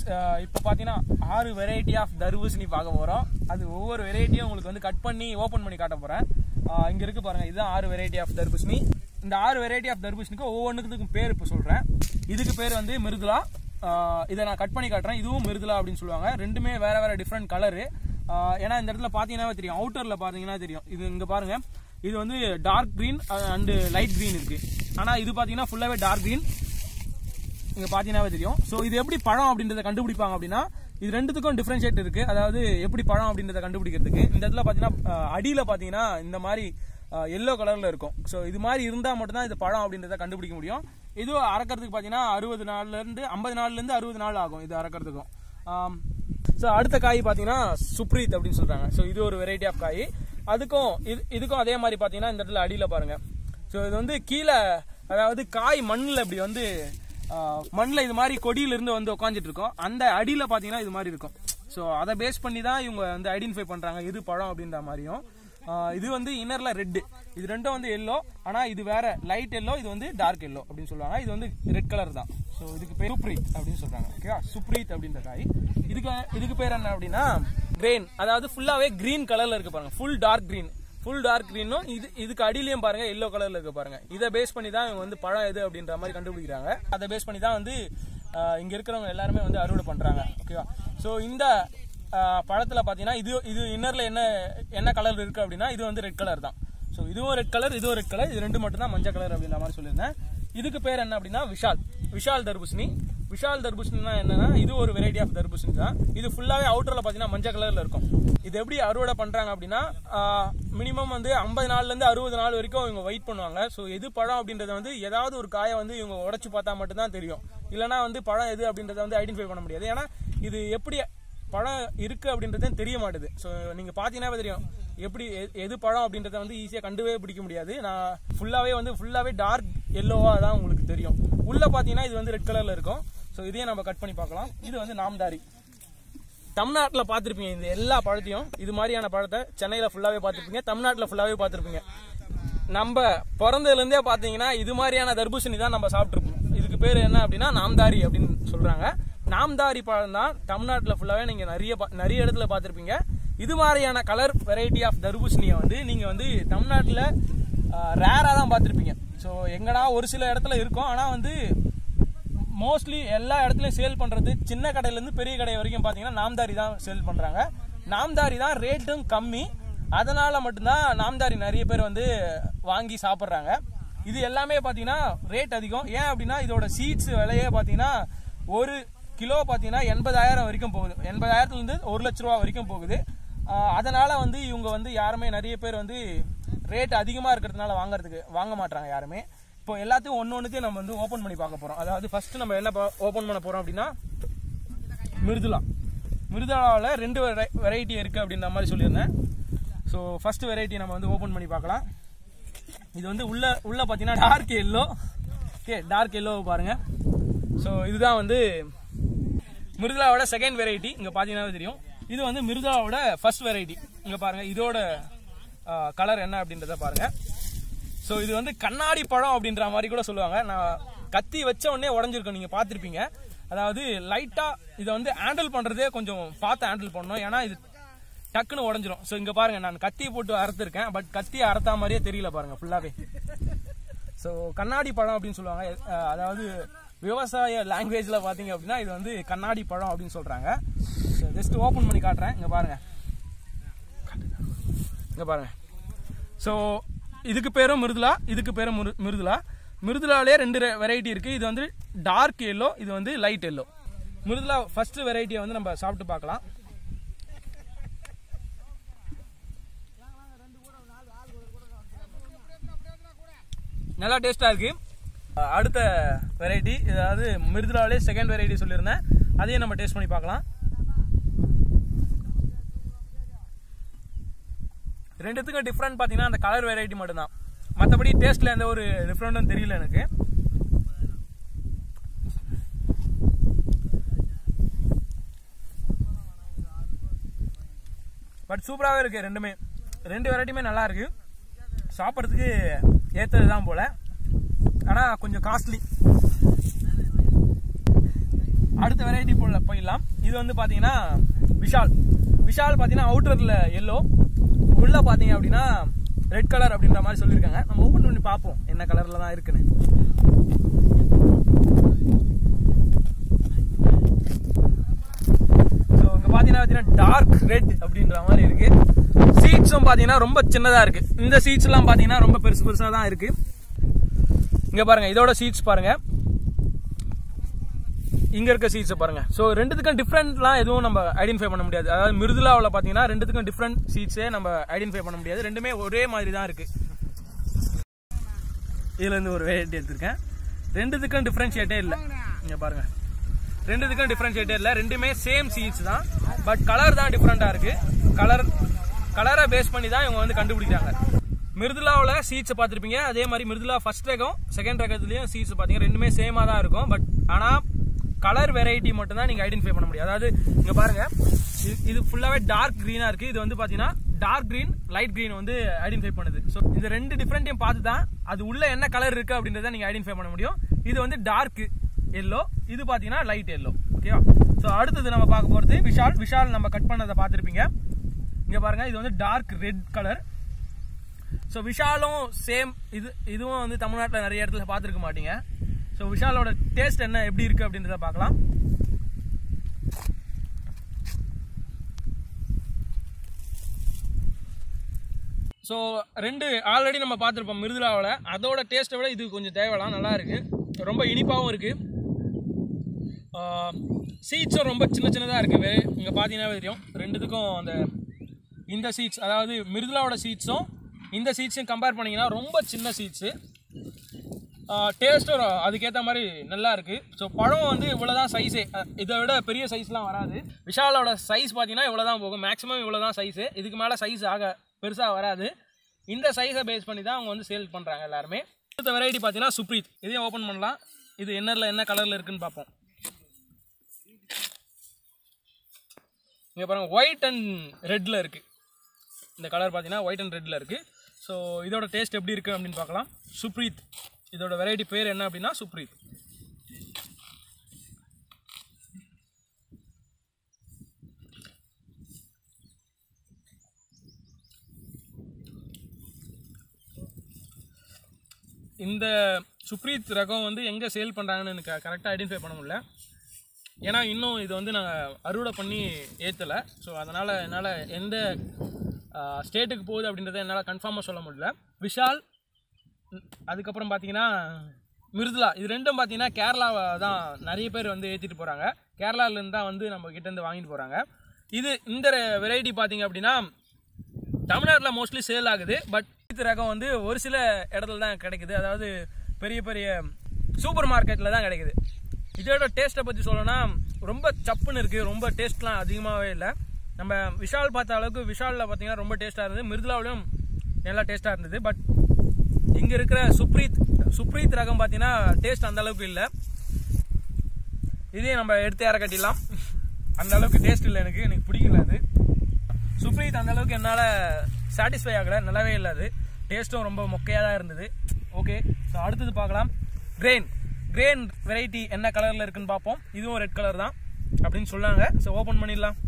இப்போ பார்த்தீங்கன்னா 6 variety of தர்பூசணி பார்க்க போகிறோம். அது ஒவ்வொரு வெரைட்டியும் உங்களுக்கு வந்து கட் பண்ணி ஓப்பன் பண்ணி காட்ட போகிறேன். இங்கே இருக்கு பாருங்கள், இதுதான் 6 வெரைட்டி ஆஃப் தர்பூசணி. இந்த 6 வெரைட்டி ஆஃப் தர்பூசணிக்கு ஒவ்வொன்றுக்கும் பேர் இப்போ சொல்கிறேன். இதுக்கு பேர் வந்து மிருதுலா. இதை நான் கட் பண்ணி காட்டுறேன். இதுவும் மிருதுலா அப்படின்னு சொல்லுவாங்க. ரெண்டுமே வேறு வேறு டிஃப்ரெண்ட் கலரு. ஏன்னா இந்த இடத்துல பார்த்தீங்கன்னா தெரியும், அவுட்டரில் பார்த்தீங்கன்னா தெரியும். இது இங்கே பாருங்கள், இது வந்து dark green and light green இருக்குது. ஆனால் இது பார்த்தீங்கன்னா ஃபுல்லாகவே டார்க் க்ரீன். இங்கே பார்த்தீங்கன்னா தெரியும். ஸோ இது எப்படி பழம் அப்படின்றத கண்டுபிடிப்பாங்க அப்படின்னா, இது ரெண்டுத்துக்கும் டிஃப்ரென்ஷியேட் இருக்குது. அதாவது எப்படி பழம் அப்படின்றத கண்டுபிடிக்கிறதுக்கு இந்த இடத்துல பார்த்தீங்கன்னா அடியில் பார்த்தீங்கன்னா இந்த மாதிரி எல்லோ கலரில் இருக்கும். ஸோ இது மாதிரி இருந்தால் மட்டும்தான் இது பழம் அப்படின்றத கண்டுபிடிக்க முடியும். இது அறக்கிறதுக்கு பார்த்தீங்கன்னா 60 நாள்லேருந்து 50 நாள்லேருந்து 60 நாள் ஆகும் இது அறக்கிறதுக்கும். ஸோ அடுத்த காய் பார்த்தீங்கன்னா சுப்ரீத் அப்படின்னு சொல்கிறாங்க. ஸோ இது ஒரு வெரைட்டி ஆஃப் காய். அதுக்கும் இதுக்கும் அதே மாதிரி பார்த்தீங்கன்னா இந்த இடத்துல அடியில் பாருங்கள். ஸோ இது வந்து கீழே, அதாவது காய் மண்ணில் இப்படி வந்து மண்ணில் இது மாதிரி கொடியிலிருந்து வந்து உட்காந்துட்டு இருக்கோம். அந்த அடியில் பார்த்தீங்கன்னா இது மாதிரி இருக்கும். ஸோ அதை பேஸ் பண்ணி தான் இவங்க வந்து ஐடென்டிஃபை பண்ணுறாங்க இது பழம் அப்படின்ற மாதிரியும். இது வந்து இன்னரில் ரெட்டு, இது ரெண்டும் வந்து எல்லோ. ஆனால் இது வேற லைட் எல்லோ, இது வந்து டார்க் எல்லோ அப்படின்னு சொல்லுவாங்க. இது வந்து ரெட் கலர் தான். ஸோ இதுக்கு பேர் சுப்ரீத் அப்படின்னு சொல்றாங்க. ஓகேவா, சுப்ரீத் அப்படின்ற காய். இதுக்கு பேர் என்ன அப்படின்னா கிரேன், அதாவது ஃபுல்லாவே கிரீன் கலர்ல இருக்கு பாருங்க, full dark green. Full dark கிரீனும் இதுக்கு அடியிலையும் பாருங்க எல்லோ கலர்ல இருக்கு பாருங்க. இதை பேஸ் பண்ணி தான் இவங்க வந்து பழம் எது அப்படின்ற மாதிரி கண்டுபிடிக்கிறாங்க. அதை பேஸ் பண்ணி தான் வந்து இங்க இருக்கிறவங்க எல்லாருமே வந்து அறுவடை பண்றாங்க. ஓகேவா, ஸோ இந்த பழத்துல பாத்தீங்கன்னா இது இன்னர்ல என்ன கலர் இருக்கு அப்படின்னா இது வந்து ரெட் கலர் தான். ஸோ இதுவும் ரெட் கலர், இதுவும் ரெட் கலர், இது ரெண்டு மட்டும் தான் மஞ்சள் கலர் அப்படின்ற மாதிரி சொல்லியிருந்தேன். இதுக்கு பேர் என்ன அப்படின்னா விஷால் தர்பூசணி. விஷால் தர்பூசணினா என்னன்னா, இது ஒரு வெரைட்டி ஆஃப் தர்பூசணி தான். இது ஃபுல்லாவே அவுட்டர்ல பாத்தீங்கன்னா மஞ்சள் கலர்ல இருக்கும். இது எப்படி அறுவடை பண்றாங்க அப்படின்னா, மினிமம் வந்து 50 நாள்ல இருந்து 60 நாள் வரைக்கும் இவங்க வெயிட் பண்ணுவாங்க. ஸோ எது பழம் அப்படின்றத வந்து ஏதாவது ஒரு காயை வந்து இவங்க உடைச்சு பார்த்தா மட்டும்தான் தெரியும். இல்லைன்னா வந்து பழம் எது அப்படின்றத வந்து ஐடென்டிஃபை பண்ண முடியாது. ஏன்னா இது எப்படி பழம் இருக்கு அப்படின்றதே தெரிய மாட்டுது. ஸோ நீங்க பாத்தீங்கன்னா தெரியும் எப்படி எது பழம் அப்படின்றத வந்து ஈஸியாக கண்டுபிடிக்க முடியாது. நான் ஃபுல்லாவே டார்க் எல்லோவா தான் உங்களுக்கு தெரியும். உள்ள பாத்தீங்கன்னா இது வந்து ரெட் கலர்ல இருக்கும். ஸோ இதையும் நம்ம கட் பண்ணி பார்க்கலாம். இது வந்து நாம்தாரி. தமிழ்நாட்டில் பார்த்துருப்பீங்க இந்த எல்லா பழத்தையும். இது மாதிரியான பழத்தை சென்னையில் ஃபுல்லாகவே பார்த்துருப்பீங்க, தமிழ்நாட்டில் ஃபுல்லாகவே பார்த்துருப்பீங்க. நம்ம பிறந்ததுலேருந்தே பார்த்தீங்கன்னா இது மாதிரியான தர்பூசணி தான் நம்ம சாப்பிட்ருப்போம். இதுக்கு பேர் என்ன அப்படின்னா நாம்தாரி அப்படின்னு சொல்கிறாங்க. நாம்தாரி பழம் தான் தமிழ்நாட்டில் ஃபுல்லாகவே நீங்கள் நிறைய இடத்துல பார்த்துருப்பீங்க. இது மாதிரியான கலர் வெரைட்டி ஆஃப் தர்பூசணியை வந்து நீங்கள் வந்து தமிழ்நாட்டில் ரேராக தான் பார்த்துருப்பீங்க. ஸோ எங்கடா ஒரு சில இடத்துல இருக்கும். ஆனால் வந்து மோஸ்ட்லி எல்லா இடத்துலையும் சேல் பண்ணுறது சின்ன கடையிலேருந்து பெரிய கடை வரைக்கும் பார்த்தீங்கன்னா நாம்தாரி தான் சேல் பண்ணுறாங்க. நாம்தாரி தான் ரேட்டும் கம்மி. அதனால் மட்டும்தான் நாம்தாரி நிறைய பேர் வந்து வாங்கி சாப்பிட்றாங்க. இது எல்லாமே பார்த்தீங்கன்னா ரேட் அதிகம். ஏன் அப்படின்னா இதோட சீட்ஸ் விலையே பார்த்தீங்கன்னா 1 கிலோ பார்த்தீங்கன்னா 80,000 வரைக்கும் போகுது. 80,000லேருந்து 1 லட்ச ரூபா வரைக்கும் போகுது. அதனால் வந்து இவங்க வந்து யாருமே நிறைய பேர் வந்து ரேட் அதிகமாக இருக்கிறதுனால வாங்க மாட்டாங்க யாருமே. இப்போ எல்லாத்தையும் ஒன்னொன்னுத்தையும் நம்ம வந்து ஓப்பன் பண்ணி பார்க்க போகிறோம். அதாவது ஃபர்ஸ்ட் நம்ம என்ன ஓப்பன் பண்ண போகிறோம் அப்படின்னா மிருதுலாவில் 2 வெரைட்டி இருக்குது அப்படின்ற மாதிரி சொல்லியிருந்தேன். ஸோ ஃபர்ஸ்ட் வெரைட்டி நம்ம வந்து ஓப்பன் பண்ணி பார்க்கலாம். இது வந்து உள்ள பார்த்தீங்கன்னா dark yellow. Okay, dark yellow பாருங்க. ஸோ இதுதான் வந்து மிருதுலாவோட செகண்ட் வெரைட்டி. இங்கே பார்த்தீங்கன்னா தெரியும். இது வந்து மிருதுலாவோட ஃபர்ஸ்ட் வெரைட்டி. இங்கே பாருங்க, இதோட கலர் என்ன அப்படின்றத பாருங்க. ஸோ இது வந்து கண்ணாடி பழம் அப்படின்ற மாதிரி கூட சொல்லுவாங்க. நான் கத்தி வச்ச உடனே உடஞ்சிருக்கோம், நீங்கள் பார்த்துருப்பீங்க. அதாவது லைட்டாக இதை வந்து ஹேண்டில் பண்ணுறதே கொஞ்சம் பார்த்து ஹேண்டில் பண்ணணும். ஏன்னா இது டக்குன்னு உடஞ்சிரும். ஸோ இங்கே பாருங்கள், நான் கத்தியை போட்டு அறுத்துருக்கேன். பட் கத்தியை அறுத்தா மாதிரியே தெரியல பாருங்கள் ஃபுல்லாகவே. ஸோ கண்ணாடி பழம் அப்படின்னு சொல்லுவாங்க. அதாவது விவசாய லாங்குவேஜில் பார்த்தீங்க அப்படின்னா இது வந்து கண்ணாடி பழம் அப்படின்னு சொல்கிறாங்க. ஸோ ஜஸ்ட் ஓப்பன் பண்ணி காட்டுறேன். இங்கே பாருங்கள், ஸோ இதுக்கு பேரும் மிருதுலா, இதுக்கு பேரும் மிருதுலாலே 2 வெரைட்டி இருக்குது. இது வந்து டார்க் எல்லோ, இது வந்து லைட் எல்லோ. மிருதுலா ஃபர்ஸ்ட் வெரைட்டியை வந்து நம்ம சாப்பிட்டு பார்க்கலாம். நல்லா டேஸ்டாக இருக்குது. அடுத்த வெரைட்டி, அதாவது மிருதுலாலே செகண்ட் வெரைட்டி சொல்லியிருந்தேன், அதையும் நம்ம டேஸ்ட் பண்ணி பார்க்கலாம். ரெண்டுத்துக்கும் டிஃப்ரெண்ட் பார்த்தீங்கன்னா அந்த கலர் வெரைட்டி மட்டும்தான். மற்றபடி டேஸ்ட்டில் எந்த ஒரு டிஃப்ரெண்ட்டும் தெரியல எனக்கு. பட் சூப்பராகவே இருக்குது. 2 வெரைட்டியுமே நல்லா இருக்குது. சாப்பிட்றதுக்கு ஏற்றது தான் போல். ஆனால் கொஞ்சம் காஸ்ட்லி. அடுத்த வெரைட்டி போயிடலாம். இது வந்து பாத்தீங்கன்னா விஷால். விஷால் பாத்தீங்கன்னா அவுட்டர்ல எல்லோ, உள்ள பாத்தீங்க அப்படின்னா ரெட் கலர் அப்படின்ற மாதிரி சொல்லியிருக்காங்க. நம்ம ஓபன் பண்ணி பார்ப்போம் என்ன கலர்ல தான் இருக்குன்னு. இங்க பாத்தீங்கன்னா டார்க் ரெட் அப்படின்ற மாதிரி இருக்கு. சீட்ஸும் பாத்தீங்கன்னா ரொம்ப சின்னதா இருக்கு. இந்த சீட்ஸ் எல்லாம் பாத்தீங்கன்னா ரொம்ப பெருசு பெருசா தான் இருக்கு. இங்க பாருங்க, இதோட சீட்ஸ் பாருங்க, இங்க இருக்க சீட்ஸ் பாருங்க. சோ ரெண்டுத்துக்கும் டிஃபரெண்ட்லாம் எதுவும் நம்ம ஐடென்டிஃபை பண்ண முடியாது. அதாவது மிருதுலாவில் பாத்தீங்கன்னா ரெண்டுத்துக்கும் டிஃபரெண்ட் சீட்ஸே நம்ம ஐடென்டிஃபை பண்ண முடியாது. ரெண்டுமே ஒரே மாதிரி தான் இருக்கு. இதுல இருந்து ஒரு வெரைட்டி எடுத்திருக்கேன். ரெண்டுத்துக்கும் டிஃபரன்ஷியேட்டே இல்லை. இங்க பாருங்க, ரெண்டுத்துக்கும் டிஃபரன்ஷியேட்டே இல்லை. ரெண்டுமே சேம் சீட்ஸ் தான், பட் கலர் தான் டிஃபரெண்டா இருக்கு. கலரை பேஸ் பண்ணி தான் இவங்க வந்து கண்டுபிடிக்கிறாங்க. மிருதுலாவில் சீட்ஸ் பார்த்துருப்பீங்க, அதே மாதிரி மிருதுலா ஃபர்ஸ்ட் ரகம் செகண்ட் ரகத்துலயும் சீட்ஸ் பார்த்தீங்கன்னா ரெண்டுமே சேமா தான் இருக்கும். பட் ஆனா கலர் வெரைட்டி மட்டும் தான் நீங்க ஐடென்டிஃபை பண்ண முடியும். அதாவது இங்க பாருங்க, இது ஃபுல்லாவே டார்க் கிரீனா இருக்கு. இது வந்து பாத்தீங்கன்னா டார்க் கிரீன், லைட் கிரீன் வந்து ஐடென்டிஃபை பண்ணுது. ஸோ இந்த ரெண்டு டிஃபரெண்ட்டையும் பார்த்து தான் அது உள்ள என்ன கலர் இருக்கு அப்படின்றத நீங்க ஐடென்டிஃபை பண்ண முடியும். இது வந்து டார்க் எல்லோ, இது பாத்தீங்கன்னா லைட் எல்லோ. ஓகேவா? ஸோ அடுத்தது நம்ம பார்க்க போறது விஷால். விஷால் நம்ம கட் பண்ணதை பார்த்துருப்பீங்க. இங்க பாருங்க, இது வந்து டார்க் ரெட் கலர். ஸோ விஷாலும் சேம். இதுவும் வந்து தமிழ்நாட்டில் நிறைய இடத்துல பார்த்துருக்க மாட்டீங்க. ஸோ விஷாலோட டேஸ்ட் என்ன எப்படி இருக்கு அப்படின்றத பார்க்கலாம். ஸோ ரெண்டு ஆல்ரெடி நம்ம பார்த்துருப்போம் மிருதுலாவில். அதோட டேஸ்ட்டை விட இது கொஞ்சம் தேவைலாம் நல்லா இருக்கு. ரொம்ப இனிப்பாகவும் இருக்கு. சீட்ஸும் ரொம்ப சின்ன சின்னதாக இருக்கு. இங்கே பார்த்தீங்கன்னா தெரியும் ரெண்டுத்துக்கும் அந்த இந்த சீட்ஸ், அதாவது மிருதுலாவோட சீட்ஸும் இந்த சீட்ஸையும் கம்பேர் பண்ணிங்கன்னா ரொம்ப சின்ன சீட்ஸு. டேஸ்ட்டும் அதுக்கேற்ற மாதிரி நல்லா இருக்குது. ஸோ பழம் வந்து இவ்வளோ தான் சைஸே, இதை விட பெரிய சைஸ்லாம் வராது. விஷாலோட சைஸ் பார்த்தீங்கன்னா இவ்வளோ தான் போகும், மேக்ஸிமம் இவ்வளோ தான் சைஸு. இதுக்கு மேலே சைஸ் பெருசாக வராது. இந்த சைஸை பேஸ் பண்ணி தான் அவங்க வந்து சேல் பண்ணுறாங்க எல்லாருமே. அடுத்த வெரைட்டி பார்த்தீங்கன்னா சுப்ரீத். இதையும் ஓப்பன் பண்ணலாம். இது என்ன கலரில் இருக்குன்னு பார்ப்போம். இங்கே பாருங்கள், ஒயிட் அண்ட் ரெட்டில் இருக்குது. இந்த கலர் பார்த்தீங்கன்னா ஒயிட் அண்ட் ரெட்டில் இருக்குது. ஸோ இதோட டேஸ்ட் எப்படி இருக்குது அப்படின்னு பார்க்கலாம். சுப்ரீத், இதோட வெரைட்டி பேர் என்ன அப்படின்னா சுப்ரீத். இந்த சுப்ரீத் ரகம் வந்து எங்கே சேல் பண்ணுறாங்கன்னு எனக்கு கரெக்டாக ஐடென்டிஃபை பண்ண முடியல. ஏன்னா இன்னும் இது வந்து நாங்கள் அறுவடை பண்ணி ஏற்றலை. ஸோ அதனால் என்னால் எந்த ஸ்டேட்டுக்கு போகுது அப்படின்றத என்னால் கன்ஃபார்மாக சொல்ல முடியல. விஷால், அதுக்கப்புறம் பார்த்தீங்கன்னா மிருதுலா, இது ரெண்டும் பார்த்தீங்கன்னா கேரளாவை தான் நிறைய பேர் வந்து ஏற்றிட்டு போகிறாங்க. கேரளாவிலேருந்து தான் வந்து நம்ம கிட்டேருந்து வாங்கிட்டு போகிறாங்க. இந்த வெரைட்டி பார்த்தீங்க அப்படின்னா தமிழ்நாட்டில் மோஸ்ட்லி சேல் ஆகுது. பட் இந்த ரகம் வந்து ஒரு சில இடத்துல தான் கிடைக்குது. அதாவது பெரிய பெரிய சூப்பர் மார்க்கெட்டில் தான் கிடைக்குது. இதோட டேஸ்ட்டை பற்றி சொல்லணும்னா ரொம்ப சப்புன்னு இருக்குது. ரொம்ப டேஸ்ட்லாம் அதிகமாகவே இல்லை. நம்ம விஷால் பார்த்த அளவுக்கு விஷாலில் பார்த்தீங்கன்னா ரொம்ப டேஸ்ட்டாக இருந்தது. மிருதுலாவிலும் நல்லா டேஸ்ட்டாக இருந்தது. பட் இங்கே இருக்கிற சுப்ரீத் ரகம் பார்த்தீங்கன்னா டேஸ்ட் அந்த அளவுக்கு இல்லை. இதையும் நம்ம எடுத்து இற கட்டிடலாம். அந்த அளவுக்கு டேஸ்ட் இல்லை, எனக்கு பிடிக்கல. அது சுப்ரீத் அந்த அளவுக்கு என்னால் சாட்டிஸ்ஃபை ஆகலை, நல்லாவே இல்லை. அது டேஸ்ட்டும் ரொம்ப மொக்கையாக தான் இருந்தது. ஓகே, ஸோ அடுத்தது பார்க்கலாம். கிரெயின் வெரைட்டி என்ன கலரில் இருக்குன்னு பார்ப்போம். இதுவும் ரெட் கலர் தான் அப்படின்னு சொன்னாங்க. ஸோ ஓப்பன் பண்ணிடலாம்.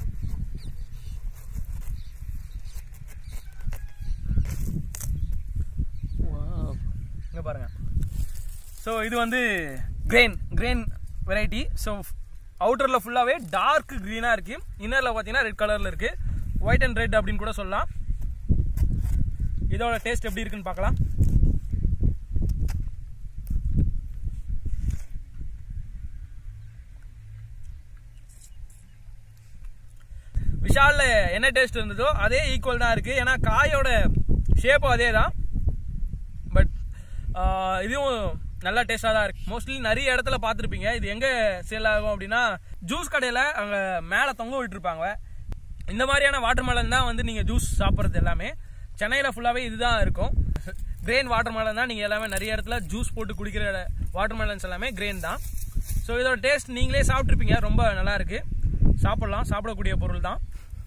இங்கே பாருங்க. ஸோ இது வந்து கிரெயின் வெரைட்டி. ஸோ அவுட்டரில் ஃபுல்லாகவே டார்க் க்ரீனாக இருக்குது. இன்னரில் பார்த்தீங்கன்னா ரெட் கலரில் இருக்குது. ஒயிட் அண்ட் ரெட் அப்படின்னு கூட சொல்லலாம். இதோட டேஸ்ட் எப்படி இருக்குன்னு பார்க்கலாம். விஷாலில் என்ன டேஸ்ட் இருந்ததோ அதே ஈக்குவல் தான் இருக்குது. ஏன்னா காயோட ஷேப்பும் அதே தான். பட் இதுவும் நல்லா டேஸ்டாக தான் இருக்குது. மோஸ்ட்லி நிறைய இடத்துல பார்த்துருப்பீங்க. இது எங்கே சேல் ஆகும் அப்படின்னா ஜூஸ் கடையில் அங்கே மேலே தொங்க விட்டுருப்பாங்க. இந்த மாதிரியான வாட்டர் மெலன் தான் வந்து நீங்கள் ஜூஸ் சாப்பிட்றது எல்லாமே. சென்னையில் ஃபுல்லாகவே இதுதான் இருக்கும். கிரெயின் வாட்டர் மெலன் தான் நீங்கள் எல்லாமே நிறைய இடத்துல ஜூஸ் போட்டு குடிக்கிற வாட்டர் மெலன்ஸ் எல்லாமே கிரெயின் தான். ஸோ இதோட டேஸ்ட் நீங்களே சாப்பிட்ருப்பீங்க, ரொம்ப நல்லா இருக்குது. சாப்பிடக்கூடிய பொருள் தான்.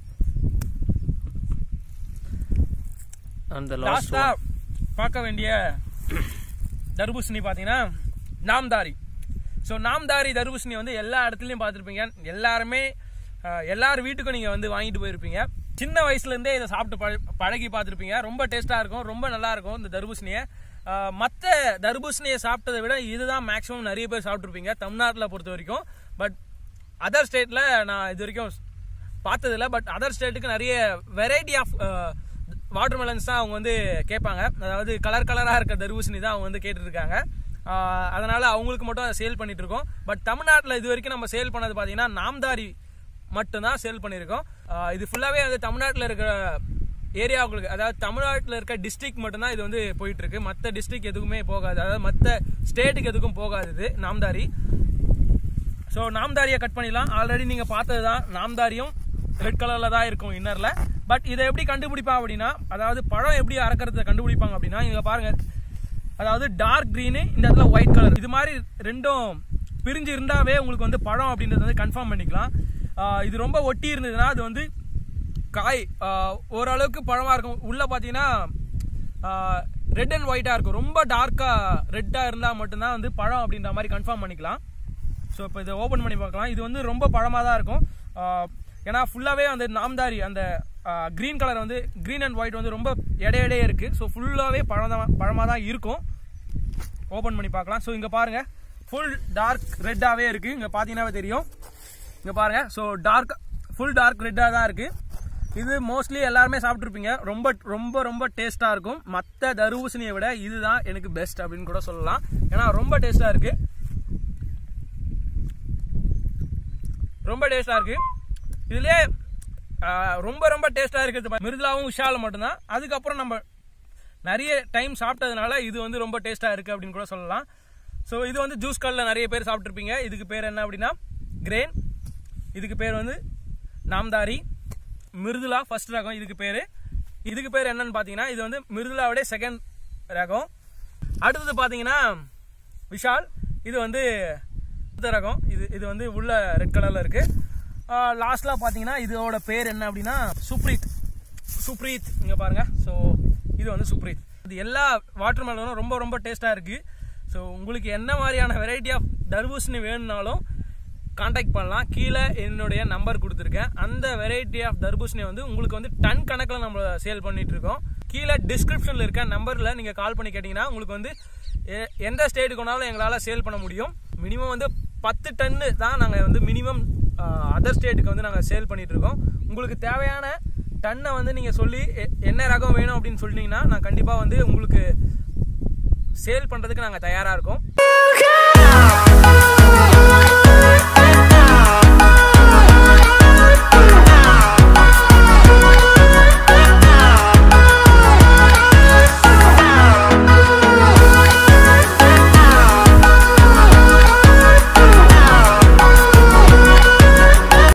லாஸ்டா பார்க்க வேண்டிய தர்பூசணி பார்த்தீங்கன்னா நாம்தாரி. ஸோ நாம்தாரி தர்பூசணி வந்து எல்லா இடத்துலையும் பார்த்துருப்பீங்க. எல்லார் வீட்டுக்கும் நீங்கள் வந்து வாங்கிட்டு போயிருப்பீங்க. சின்ன வயசுலேருந்தே இதை சாப்பிட்டு பழகி பார்த்துருப்பீங்க. ரொம்ப டேஸ்ட்டாக இருக்கும், ரொம்ப நல்லாயிருக்கும் இந்த தர்பூசணியை. மற்ற தர்பூசணியை சாப்பிட்டதை விட இதுதான் மேக்ஸிமம் நிறைய பேர் சாப்பிட்ருப்பீங்க தமிழ்நாட்டில் பொறுத்த வரைக்கும். பட் அதர் ஸ்டேட்டில் நான் இது வரைக்கும் பார்த்ததில்ல. பட் அதர் ஸ்டேட்டுக்கு நிறைய வெரைட்டி ஆஃப் வாட்டர் மெலன்ஸ் தான் அவங்க வந்து கேட்பாங்க. அதாவது கலராக இருக்க தர்பூசணி தான் அவங்க வந்து கேட்டுருக்காங்க. அதனால் அவங்களுக்கு மட்டும் அதை சேல் பண்ணிட்டு இருக்கோம். பட் தமிழ்நாட்டில் இது வரைக்கும் நம்ம சேல் பண்ணது பார்த்தீங்கன்னா நாம்தாரி மட்டும்தான் சேல் பண்ணியிருக்கோம். இது ஃபுல்லாகவே வந்து தமிழ்நாட்டில் இருக்கிற ஏரியாவுக்கு, அதாவது தமிழ்நாட்டில் இருக்க டிஸ்ட்ரிக்ட் மட்டும்தான் இது வந்து போயிட்டு இருக்கு. மற்ற டிஸ்ட்ரிக்ட் எதுக்குமே போகாது, அதாவது மற்ற ஸ்டேட்டுக்கு எதுக்கும் போகாது இது நாம்தாரி. ஸோ நாம்தாரியை கட் பண்ணிடலாம். ஆல்ரெடி நீங்கள் பார்த்தது தான், நாம்தாரியும் ரெட் கலரில் தான் இருக்கும் இன்னரில். பட் இதை எப்படி கண்டுபிடிப்பாங்க அப்படின்னா, அதாவது பழம் எப்படி அறக்கிறத கண்டுபிடிப்பாங்க அப்படின்னா, இங்கே பாருங்கள், அதாவது டார்க் க்ரீனு, இந்த இடத்துல ஒயிட் கலர், இது மாதிரி ரெண்டும் பிரிஞ்சு இருந்தாவே உங்களுக்கு வந்து பழம் அப்படின்றது வந்து கன்ஃபார்ம் பண்ணிக்கலாம். இது ரொம்ப ஒட்டி இருந்ததுன்னா அது வந்து காய் ஓரளவுக்கு பழமாக இருக்கும். உள்ளே பார்த்தீங்கன்னா ரெட் அண்ட் ஒயிட்டாக இருக்கும். ரொம்ப டார்க்காக ரெட்டாக இருந்தால் மட்டும்தான் வந்து பழம் அப்படின்ற மாதிரி கன்ஃபார்ம் பண்ணிக்கலாம். ஸோ இப்போ இதை ஓப்பன் பண்ணி பார்க்கலாம். இது வந்து ரொம்ப பழமாக தான் இருக்கும். ஏன்னா ஃபுல்லாகவே அந்த நாம்தாரி அந்த க்ரீன் கலர் வந்து க்ரீன் அண்ட் ஒயிட் வந்து ரொம்ப இடையிடையே இருக்குது. ஸோ ஃபுல்லாகவே பழமாக தான் இருக்கும். ஓப்பன் பண்ணி பார்க்கலாம். ஸோ இங்கே பாருங்கள், ஃபுல் டார்க் ரெட்டாகவே இருக்குது. இங்கே பார்த்தீங்கன்னாவே தெரியும். இங்கே பாருங்கள், ஸோ ஃபுல் டார்க் ரெட்டாக தான் இருக்குது. இது மோஸ்ட்லி எல்லாருமே சாப்பிட்ருப்பீங்க. ரொம்ப ரொம்ப ரொம்ப டேஸ்ட்டாக இருக்கும். மற்ற தர்பூசணியை விட இதுதான் எனக்கு பெஸ்ட் அப்படின்னு கூட சொல்லலாம். ஏன்னா ரொம்ப டேஸ்ட்டாக இருக்குது, ரொம்ப டேஸ்ட்டாக இருக்குது. இதுலேயே ரொம்ப ரொம்ப டேஸ்ட்டாக இருக்கிறது மிருதுலாவும் விஷாலும் மட்டும்தான். அதுக்கப்புறம் நம்ம நிறைய டைம் சாப்பிட்டதுனால இது வந்து ரொம்ப டேஸ்ட்டாக இருக்குது அப்படின்னு கூட சொல்லலாம். ஸோ இது வந்து ஜூஸ் கல்லில் நிறைய பேர் சாப்பிட்ருப்பீங்க. இதுக்கு பேர் என்ன அப்படின்னா கிரேன், இதுக்கு பேர் வந்து நாம்தாரி. மிருதுலா ஃபர்ஸ்ட் ரகம் இதுக்கு பேர் என்னன்னு பார்த்தீங்கன்னா, இது வந்து மிருதுலாவுடைய செகண்ட் ரகம். அடுத்தது பார்த்தீங்கன்னா விஷால், இது வந்து அடுத்த ரகம். இது வந்து உள்ள ரெட் கலரில் இருக்குது. லாஸ்ட்லாம் பார்த்தீங்கன்னா இதோட பேர் என்ன அப்படின்னா சுப்ரீத். இங்கே பாருங்கள், ஸோ இது வந்து சுப்ரீத். இது எல்லா வாட்டர் மெலனும் ரொம்ப ரொம்ப டேஸ்ட்டாக இருக்குது. ஸோ உங்களுக்கு என்ன மாதிரியான வெரைட்டி ஆஃப் தர்பூசணி வேணும்னாலும் கான்டாக்ட் பண்ணலாம். கீழே என்னுடைய நம்பர் கொடுத்துருக்கேன். அந்த வெரைட்டி ஆஃப் தர்பூசணி வந்து உங்களுக்கு வந்து டன் கணக்கில் நம்ம சேல் பண்ணிட்டு இருக்கோம். கீழே டிஸ்கிரிப்ஷனில் இருக்க நம்பரில் நீங்கள் கால் பண்ணி கேட்டிங்கன்னா உங்களுக்கு வந்து எந்த ஸ்டேட்டுக்கு வேணாலும் எங்களால் சேல் பண்ண முடியும். மினிமம் வந்து 10 டன்னு தான் நாங்கள் வந்து மினிமம் அதர் ஸ்டேட்டுக்கு வந்து நாங்கள் சேல் பண்ணிட்டு இருக்கோம். உங்களுக்கு தேவையான டன்னை வந்து நீங்கள் சொல்லி என்ன ரகம் வேணும் அப்படின்னு சொல்லிட்டீங்கன்னா நான் கண்டிப்பாக வந்து உங்களுக்கு சேல் பண்ணுறதுக்கு நாங்கள் தயாராக இருக்கோம்.